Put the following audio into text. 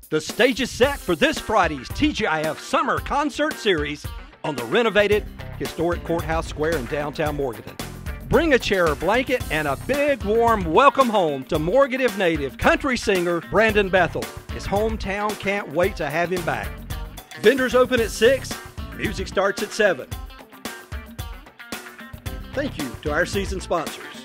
The stage is set for this Friday's TGIF Summer Concert Series on the renovated historic Courthouse Square in downtown Morganton. Bring a chair or blanket and a big warm welcome home to Morganton native country singer Brandon Bethel. His hometown can't wait to have him back. Vendors open at 6, music starts at 7. Thank you to our season sponsors.